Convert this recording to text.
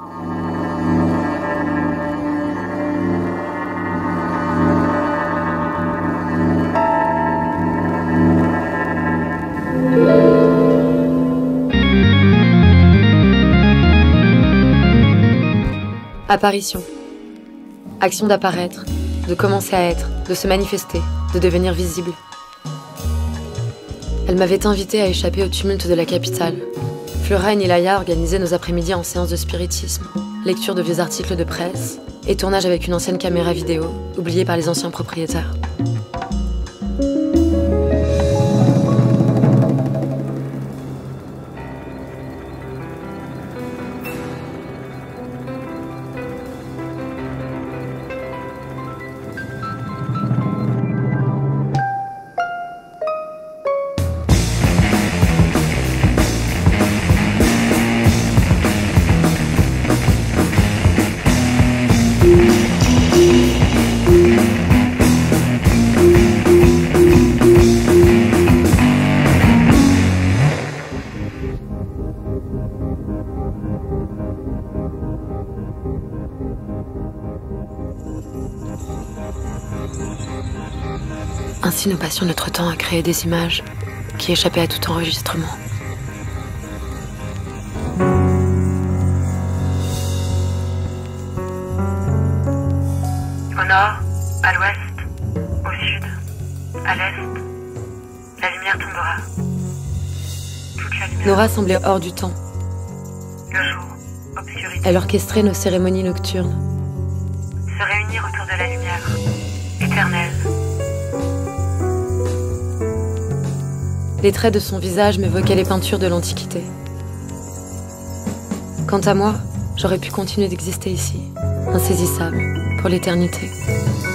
Apparition. Action d'apparaître, de commencer à être, de se manifester, de devenir visible. Elle m'avait invitée à échapper au tumulte de la capitale. Flora et Nilaya organisaient nos après-midi en séance de spiritisme, lecture de vieux articles de presse et tournage avec une ancienne caméra vidéo, oubliée par les anciens propriétaires. Ainsi, nous passions notre temps à créer des images qui échappaient à tout enregistrement. Au nord, à l'ouest, au sud, à l'est, la lumière tombera. Toute la lumière. Nora semblait hors du temps. Le jour, obscurité. Elle orchestrait nos cérémonies nocturnes. Se réunir autour de la lumière, éternelle. Les traits de son visage m'évoquaient les peintures de l'Antiquité. Quant à moi, j'aurais pu continuer d'exister ici, insaisissable, pour l'éternité.